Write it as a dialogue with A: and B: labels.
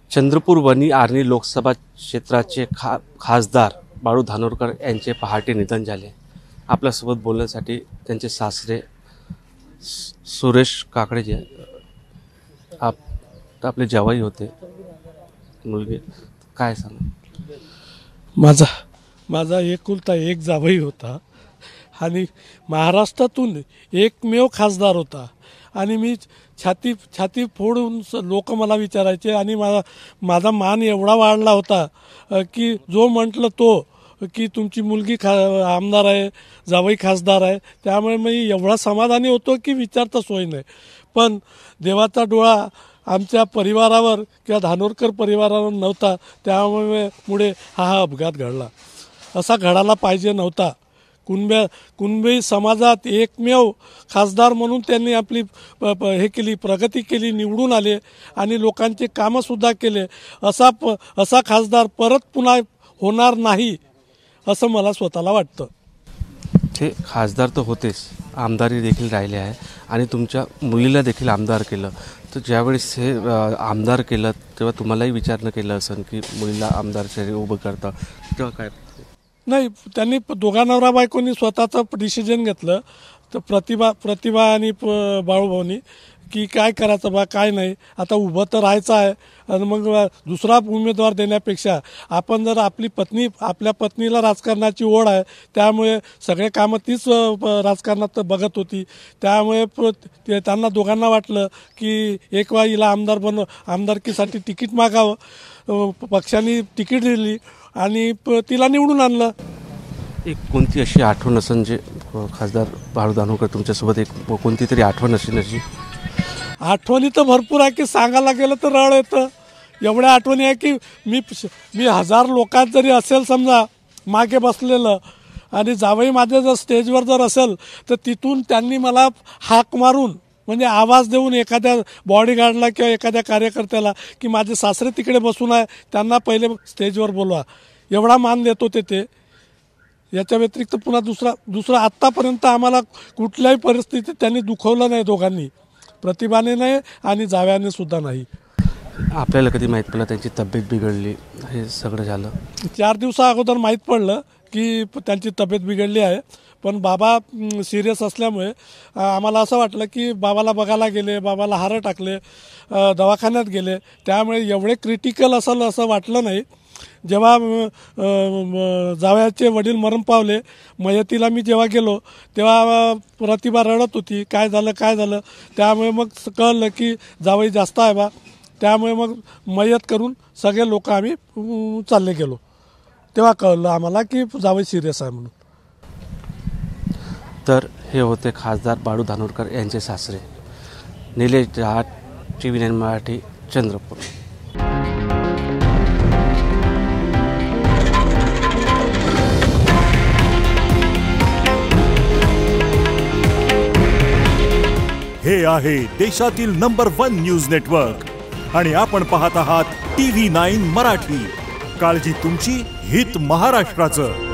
A: चंद्रपूर वनी आर्णी लोकसभा क्षेत्राचे खासदार बाळू धानोरकर यांचे पहाटे निधन झाले। आपल्यासोबत बोलण्यासाठी त्यांचे सासरे सुरेश काकडे जे आपले जावई होते, मुलगी काय सांगा?
B: माझा एकुलता एक जावई होता आणि महाराष्ट्रातून एकमेव खासदार होता आणि मी छाती फोडून लोक मला विचारायचे आणि माझा मान एवढा वाढला होता की जो म्हटलं तो की तुमची मुलगी आमदार आहे, जावई खासदार आहे, त्यामुळे मी एवढा समाधानी होतो की विचारता सोय नाही। पण देवाचा डोळा आमच्या परिवारावर किंवा धानोरकर परिवारावर नव्हता, त्यामुळे हा अपघात घडला। असा घडायला पाहिजे नव्हता। कुणबी समाजात एकमेव खासदार म्हणून त्यांनी आपली प्रगती केली, निवडून आले आणि लोकांचे कामंसुद्धा केले। असा खासदार परत पुन्हा होणार नाही असं मला स्वतःला वाटतं।
A: ते खासदार तर होतेच, आमदारी देखील राहिले आहे आणि तुमच्या मुलीला देखील आमदार केलं। तर ज्यावेळेस हे आमदार केलं तेव्हा तुम्हालाही विचारणं केलं असेल की मुलीला आमदारच्या उभं करता, तेव्हा काय?
B: नाही, त्यांनी दोघा नवरा बायकोनी स्वतःचं डिसिजन घेतलं। तर प्रतिभा आणि बाळूभाऊनी की काय करायचं बा, काय नाही, आता उभं तर राहायचं आहे आणि मग दुसरा उमेदवार देण्यापेक्षा आपण जर आपल्या पत्नीला राजकारणाची ओढ आहे, त्यामुळे सगळे कामं तीच राजकारणात बघत होती, त्यामुळे त्यांना दोघांना वाटलं की एक वेळा हिला आमदारकीसाठी तिकीट मागावं। पक्षाने तिकीट दिली आणि तिला निवडून आणलं।
A: एक कोणती अशी आठवण असेल जे खासदार बाळू धानोरकर तुमच्यासोबत एक कोणती तरी आठवण असेल? अशी
B: आठवणी तर भरपूर आहे की सांगायला गेलं तर रड येतं। एवढ्या आठवणी आहे की मी हजार लोकात जरी असेल समजा मागे बसलेलं आणि जावई माझे जर स्टेजवर जर असेल तर तिथून त्यांनी मला हाक मारून म्हणजे आवाज देऊन एखाद्या बॉडीगार्डला किंवा एखाद्या कार्यकर्त्याला की माझे सासरे तिकडे बसून आहे, त्यांना पहिले स्टेजवर बोलवा, एवढा मान देत होते ते। याच्या व्यतिरिक्त पुन्हा दुसरा आत्तापर्यंत आम्हाला कुठल्याही परिस्थितीत त्यांनी दुखवलं नाही, दोघांनी, प्रतिभाने नाही आणि जाव्याने सुद्धा नाही।
A: आपल्याला कधी माहीत पडलं त्यांची तब्येत बिघडली, हे सगळं झालं? 4
B: दिवसा अगोदर माहीत पडलं की त्यांची तब्येत बिघडली आहे, पण बाबा सिरियस असल्यामुळे आम्हाला असं वाटलं की बाबाला बघायला गेले, बाबाला हार टाकले, दवाखान्यात गेले, त्यामुळे एवढे क्रिटिकल असेल असं वाटलं नाही। जेव्हा जावयाचे वडील मरण पावले, मयतीला मी जेव्हा गेलो तेव्हा प्रतिभा रडत होती, काय झालं, त्यामुळे मग कळलं की जावई जास्त आहे बा, त्यामुळे मग मयत करून सगळे लोक आम्ही चालले गेलो, तेव्हा कळलं आम्हाला की जावई सिरियस आहे म्हणून।
A: तर हे होते खासदार बाळू धानोरकर यांचे सासरे। निलेश जहाट, TV9 मराठी, चंद्रपूर।
C: हे आहे देशातील नंबर 1 न्यूज नेटवर्क आणि आपण पाहत आहात TV9 मराठी। काळजी तुमची, हित महाराष्ट्राचं।